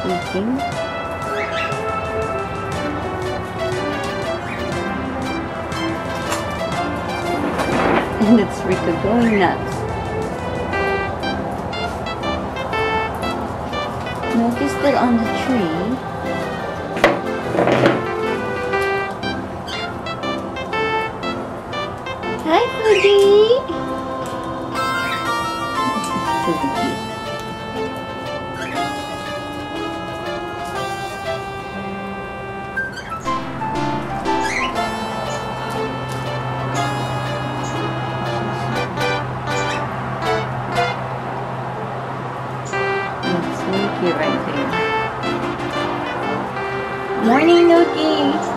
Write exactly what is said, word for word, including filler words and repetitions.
eating. And it's Rikku going nuts. Milk is still on the tree. Hi, Fuji! Fuji. That's Nuki right there. Morning, Nuki!